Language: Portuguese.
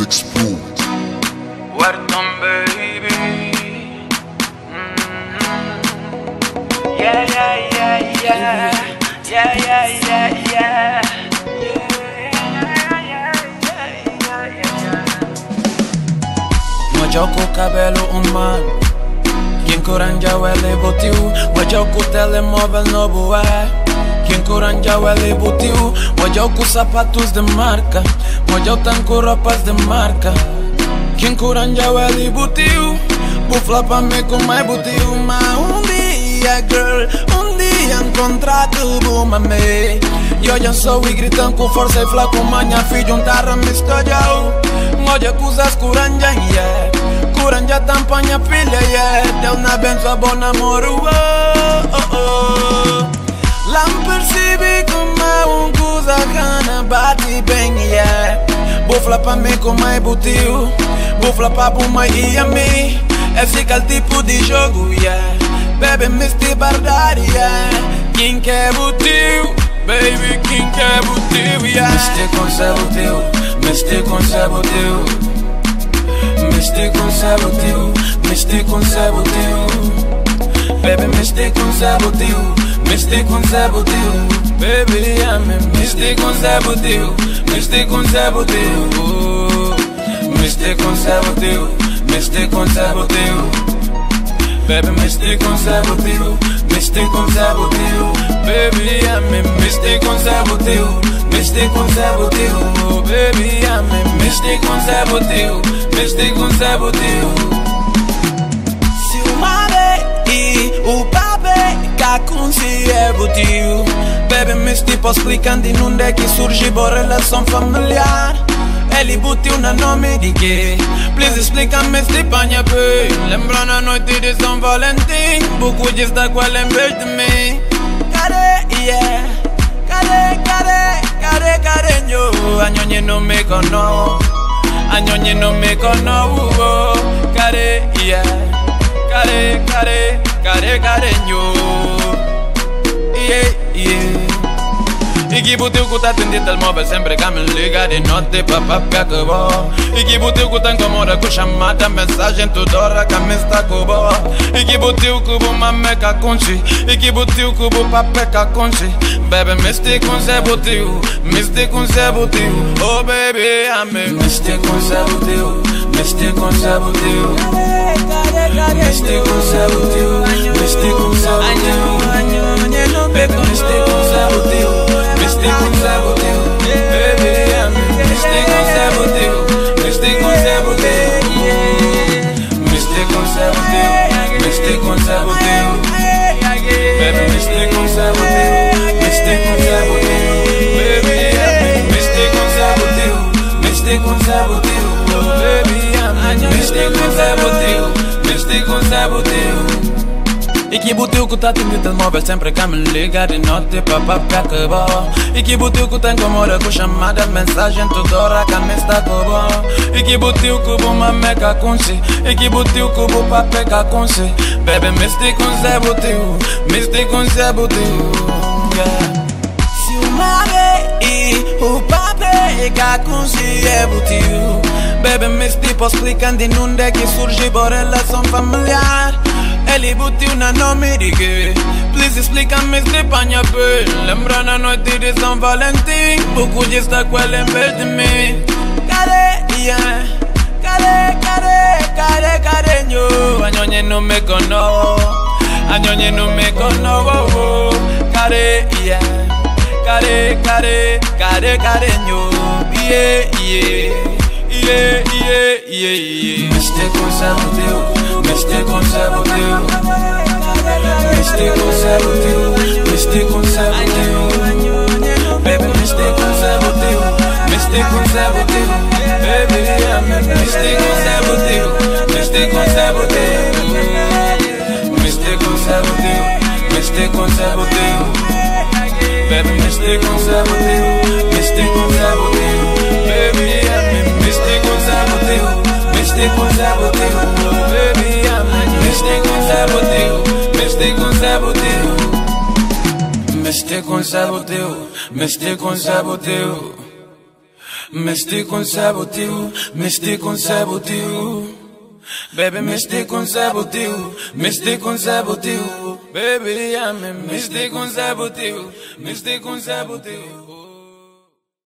explode. Wharton, baby. Yeah, yeah, yeah, yeah. Yeah, yeah, yeah, yeah. Mojoku cabelo humano. Quem coranja ele botiu. Mojoku telemóvel novo é. Quem coranja ele botiu. Mojoku sapatos de marca. Mojoku tanco roupas de marca. Quem coranja ele botiu. Bufla pra mim com mais botiu. Mas dia, girl, dia encontrado tu mame. Eu já sou e gritando com força e flaco. Manhã fui juntar a minha história. Moja coisas curanja, yeah. Curanja tampanha filha, yeah. Deu na benção, bom namoro, oh, oh, oh. Lá me percebi como coisa cana bate bem, yeah. Bufla pra mim como é butil. Bufla pra buma e a mim. Esse é o tipo de jogo, yeah. Baby, Mr. Bardari, yeah. Quem quer butil? Baby, quem quer butil, yeah. Mr. Consecutivo, Mr. Consecutivo, Mr. Consecutivo, Mr. Consecutivo. Baby, Mr. Consecutivo, Mr. Consecutivo. Baby, I'm Mr. Consecutivo, Mr. Consecutivo, Mr. Consecutivo, Mr. Consecutivo. Baby, Mr. Consecutivo, Mr. Consecutivo. Baby, I'm Mr. Consecutivo, Mr. Consecutivo. Baby, I'm Mr. Consecutivo, Mr. Consecutivo. Se o mare e o pape consecutivo. Baby, me tipo explicando in onde é que surge boa relação familiar. Ele botou na nome de quê? Please explica-me se panha bem. Lembrando a noite de São Valentim. Buco de estar com ela em vez de mim. Care, yeah. Care, careño. A ñoñe não me conoce. A ñoñe não me conoce. Care, yeah. Care, careño. Yeah, yeah. E que botiu que tá atendido ao móvel sempre que me liga de noite pra papi acabou. E que botiu que tá incomoda com chamada, mensagem toda hora que me está acabou. E que botiu que vou mameca conchi. E que botiu que vou papeca conchi. Baby, Mr. Consecutivo, Mr. Consecutivo. Oh baby, I'm Mr. Consecutivo, Mr. Consecutivo, Mr. Consecutivo, Mr. Consecutivo. Baby, Mr. Consecutivo, Mr. Consecutivo. Baby, I'm Mr. Consecutivo, Mr. Consecutivo, Mr. Consecutivo, Mr. Consecutivo. Baby, Mr. Consecutivo, Mr. Consecutivo. Baby, I'm Mr. Consecutivo, Mr. Consecutivo. Baby, I'm Mr. Consecutivo, Mr. Consecutivo. E que botiu que tá atendido ao móvel sempre que me liga de noite pra papi acabou. E que botiu que tá incomoda com chamada, mensagem toda hora que me está acabou. E que botiu que vou mameca conchi. E que botiu que vou papeca conchi. Baby, Mr. Consecutivo, Mr. Consecutivo, yeah. Se o mare e o papeca conchi é botiu. Baby, me tipo explicando in onde é que surge boa relação familiar. Ele botiu na nome de quê? Please explica-me se panha bem. Lembrando a noite de São Valentim. Buco de estar com ela em vez de mim. Care, yeah. Care, careño. A ñoñe não me conoce. A ñoñe não me conoce. Care, yeah. Care, careño. Yeah, yeah. Yeah, yeah, yeah, yeah. Mr. Consecutivo, Mr. Consecutivo, Mr. Consecutivo, Mr. Consecutivo. Baby, Mr. Consecutivo, Mr. Consecutivo. Baby, I'm Mr. Consecutivo, Mr. Consecutivo, Mr. Consecutivo, Mr. Consecutivo. Baby, Mr. Consecutivo, Mr. Consecutivo. Baby, I'm Mr. Consecutivo, Mr. Consecutivo. Baby, I'm Mr. Consecutivo, Mr. Consecutivo. Mr. Consecutivo, Mr. Consecutivo. Mesti consecutivo, mesti consecutivo. Baby, mesti consecutivo, mesti consecutivo. Baby, yeah, me mesti consecutivo, mesti consecutivo.